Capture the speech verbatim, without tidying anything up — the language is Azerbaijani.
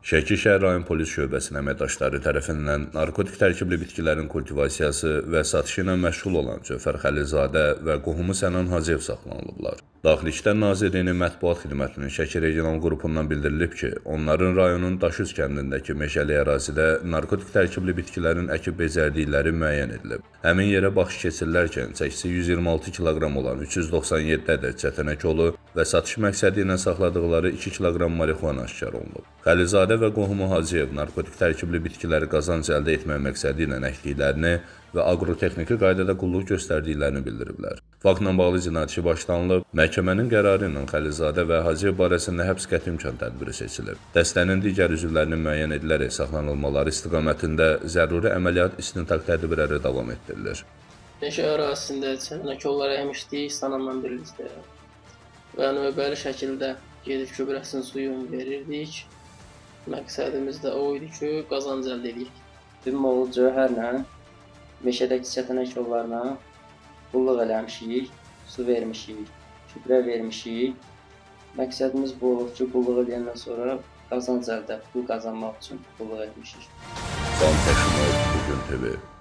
Şəki şəhər rayon polis şöbəsinin əməkdaşları tərəfindən narkotik tərkibli bitkilərin kultivasiyası və satışı ilə məşğul olan Cövhər Xəlilzadə və qohumu Sənan Hacıyev saxlanılıblar. Daxili İşlər Nazirliyinin mətbuat xidmətinin Şəki regional qrupundan bildirilib ki, onların rayonun Daşüz kəndindəki meşəli ərazidə narkotik tərkibli bitkilərin əkib becərdikləri müəyyən edilib. Həmin yerə baxış keçirilərkən çəkisi yüz iyirmi altı kiloqram olan üç yüz doxsan yeddi ədəd çətənək olu və satış məqsədi ilə saxladıqları iki kiloqram marixuana aşkar olunub. Xəlilzadə və qohumu Hacıyev narkotik tərkibli bitkiləri qazanc əldə etmək məqsədi ilə əkdiklərini və aqrotexniki qaydada qulluq göstərdiklərini bildiriblər. Faktla bağlı cinayət işi başlanılıb, məhkəmənin qərarı ilə Xəlilzadə və Hacıyev barəsində həbs qəti imkan tədbiri seçilib. Dəstənin digər üzvlərinin müəyyən edilərək saxlanılmaları istiqamətində zəruri əməliyyat istintaq tədbirləri davam etdirilir. Meşə ərazisində çətənək yolları əmişdik, Sənanla birlikdə və növbəli şəkildə gedib gübrəsinin suyunu verirdik. Məqsədimiz də o idi ki, qazanc əldə edək. Bizim oğul Cövhərlə meşədəki çətənək yollarına qulluq eləmişik, su vermişik, gübrə vermişik. Məqsədimiz bu olub ki, qulluq edəndən sonra qazanc əldə, pul qazanmaq üçün qulluq etmişik. Can Təşimov, Bugün T V.